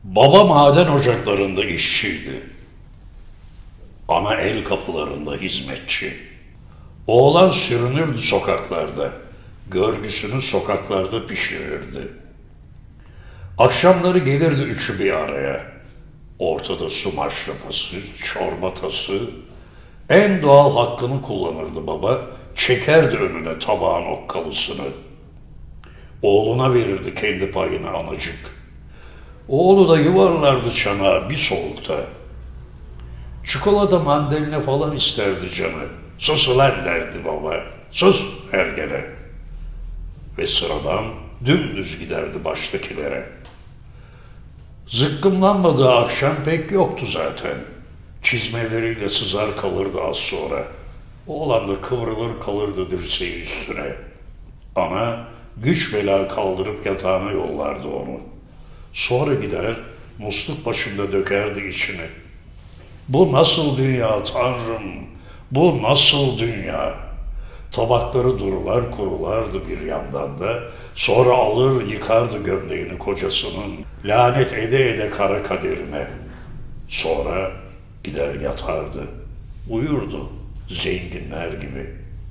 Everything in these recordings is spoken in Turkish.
Baba maden ocaklarında işçiydi. Ana el kapılarında hizmetçi. Oğlan sürünürdü sokaklarda. Görgüsünü sokaklarda pişirirdi. Akşamları gelirdi üçü bir araya. Ortada su maşrapası, çorba tası. En doğal hakkını kullanırdı baba. Çekerdi önüne tabağın okkalısını. Oğluna verirdi kendi payını anacık. Oğlu da yuvarlardı çanağı bir soğukta. Çikolata mandalina falan isterdi canı. Sus ulan derdi baba. Sus hergele. Ve sıradan dümdüz giderdi baştakilere. Zıkkımlanmadığı akşam pek yoktu zaten. Çizmeleriyle sızar kalırdı az sonra. Oğlan da kıvrılır kalırdı dirseği üstüne. Ana güç bela kaldırıp yatağına yollardı onu. Sonra gider musluk başında dökerdi içini. Bu nasıl dünya Tanrım? Bu nasıl dünya? Tabakları durular kurulardı bir yandan da. Sonra alır yıkardı gömleğini kocasının. Lanet ede ede kara kaderine. Sonra gider yatardı. Uyurdu zenginler gibi.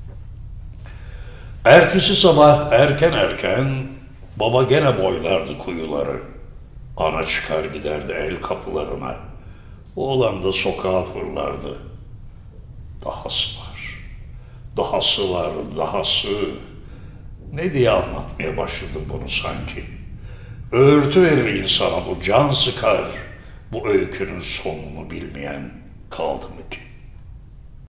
Ertesi sabah erken baba gene boylardı kuyuları. Ana çıkar giderdi el kapılarına. Oğlan da sokağa fırlardı. Dahası var, dahası var, dahası. Ne diye anlatmaya başladım bunu sanki? Öğütü verir insana bu, can sıkar. Bu öykünün sonunu bilmeyen kaldı mı ki?